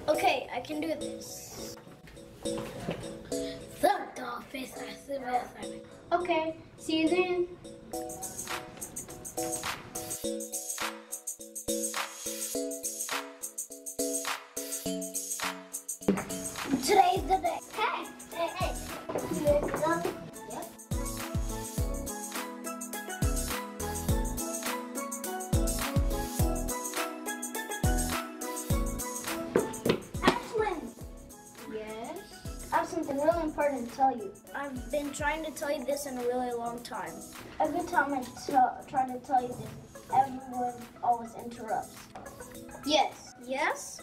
Okay, I can do this. The dog face. Okay, see you then. Today's the day. Hey. You ready to go? Yep. Ashlyn! Yes? I have something really important to tell you. I've been trying to tell you this in a really long time. Every time I try to tell you this, everyone always interrupts. Yes. Yes?